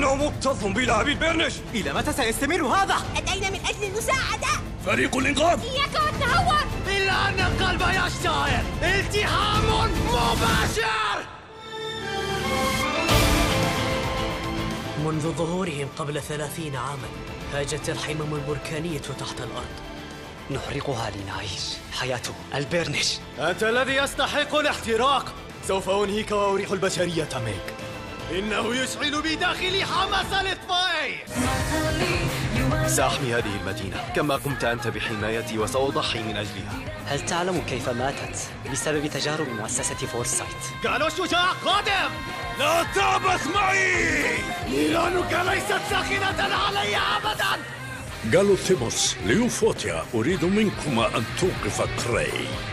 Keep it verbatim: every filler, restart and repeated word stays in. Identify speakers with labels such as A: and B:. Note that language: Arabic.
A: إنه مكتظ بلهب البرنش.
B: إلى متى سيستمر هذا؟
C: أتينا من أجل المساعدة.
A: فريق الإنقاذ،
C: إياك والتهور.
B: إلا أن القلب يشتعل. التحام مباشر. منذ ظهورهم قبل ثلاثين عاماً هاجت الحمم البركانية تحت الأرض. نحرقها لنعيش حياة البرنش.
D: أنت الذي يستحق الاحتراق. سوف أنهيك وأريح البشرية منك. إنه يشعل بداخلي حماس الإطفاء. سأحمي هذه المدينة كما قمت أنت بحمايتي، وسأضحي من أجلها.
B: هل تعلم كيف ماتت؟ بسبب تجارب مؤسسة فورسايت.
D: قالوا الشجاع قادم.
A: لا تعبث معي.
D: نيرانك ليست ساخنة علي أبداً.
A: جالو ثيموس، ليو فوتيا، أريد منكما أن توقف كراي.